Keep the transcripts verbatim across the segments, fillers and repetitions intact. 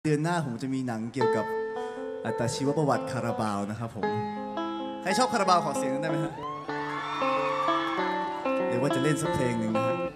เดือนหน้าผมจะมีหนังเกี่ยวกับอัตชีวประวัติคาราบาวนะครับผมใครชอบคาราบาวขอเสียงได้ไหมฮะเดี๋ยวว่าจะเล่นสักเพลงหนึ่งนะฮะ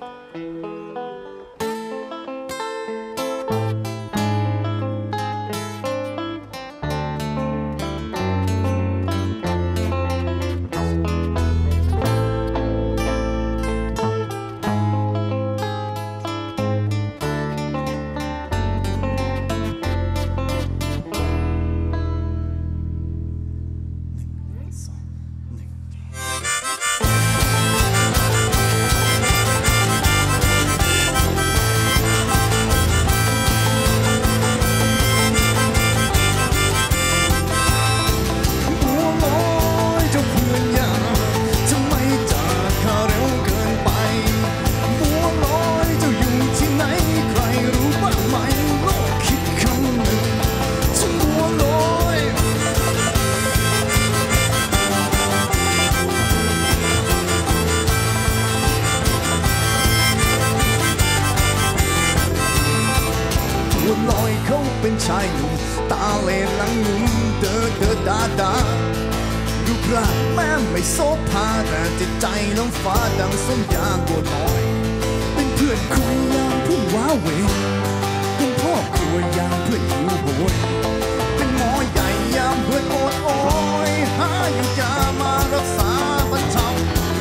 ลอยเขาเป็นชายหนุ่มตาเล่หลังหนุ่มเดินเดินดาดารูปร่างแม้ไม่โซภาแต่จิตใจน้องฟ้าดังส้มยางบัวลอยเป็นเพื่อนคุยยามเพื่อนว้าเวเป็นพ่อครัวยามเพื่อนหิวโหยเป็นหมอใหญ่ยามเพื่อนโอดโอยหาอยู่ยามารักษาบรรเทา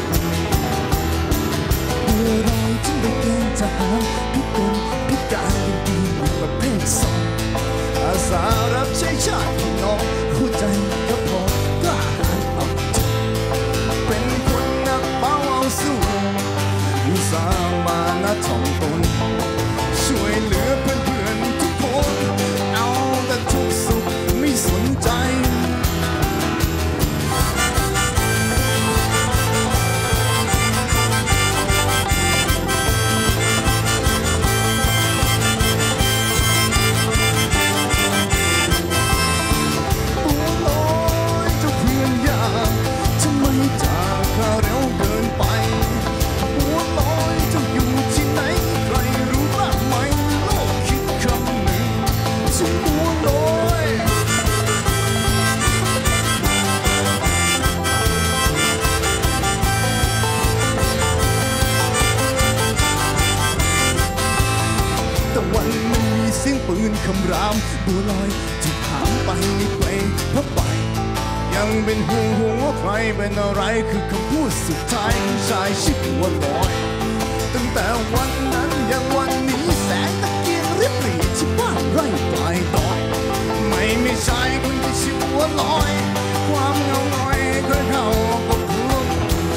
เมื่อไรจึงได้เกณฑ์ทหารพิกลพิการยังดีประเภทสองอาสารับใช้ชาติพี่น้องหัวใจก็พอกล้าหาญเอาจริงเป็นคนนักเบาเอาสู้อุตส่าห์มานะถ่อมตนช่วยเหลือเพื่อนเพื่อนทุกคนเอาแต่ทุกสุขไม่สนใจปืนคำรามบัวลอยที่ถามไปไกลเพราะไปยังเป็นห่วงห่วงว่าใครเป็นอะไรคือคำพูดสุดท้ายของชายชื่อบัวลอยตั้งแต่วันนั้นยังวันนี้แสงตะเกียงริบหรี่ที่บ้านไร่ปลายต่อยไม่มีชายคนที่ชื่อบัวลอยความเงาหน่อยเคยเข้าก็พวง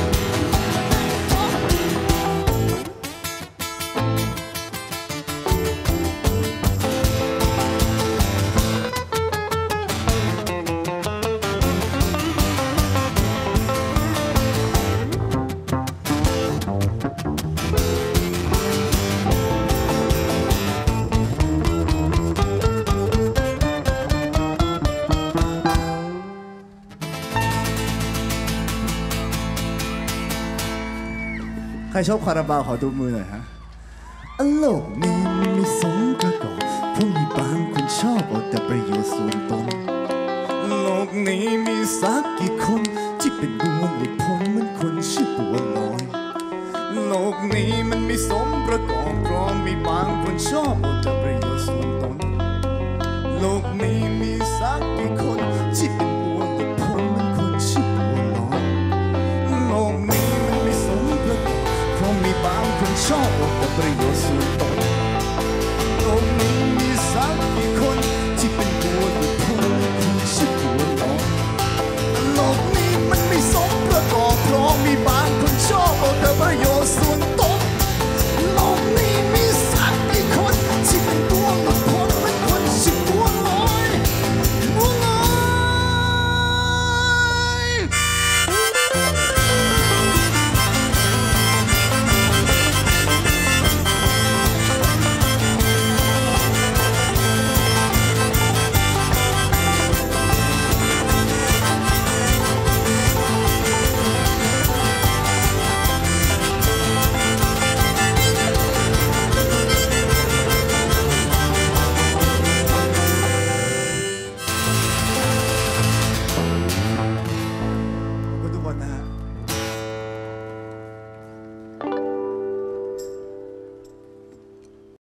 ใครชอบคาราบาวขอดูมือหน่อยฮะโลกนี้มีสองประกอบเพราะมีบางคนชอบเอาแต่ประโยชน์ส่วนตนโลกนี้มีสักกี่คนที่เป็นดวงหลุดพ้นเหมือนคนชื่อบัวลอยโลกนี้มันมีสมประกอบเพราะมีบางคนชอบเอาแต่ประโยชน์ส่วนตนโลกนี้มีสักกี่คนที่เป็นดวงหลุดพ้นเหมือนคนชื่อบัวลอยโลกนี้มันมีสมประกอบเพราะมีบางคนชอบเอาแต่ประโยชน์ส่วนตนโลกนี้มีสักกี่คนที่เป็นบัวหลุดพ้นเหมือนคนชื่อบัวลอยโลกนี้มันมีสมประกอบเพราะมีบางคนชอบเอาแต่ประโยชน์ส่วนตนโลกนี้มีสักกี่คนที่เป็นบัวหลุดพ้นเหมือนคนชื่อบัวลอยบัวลอยคนนะฮะ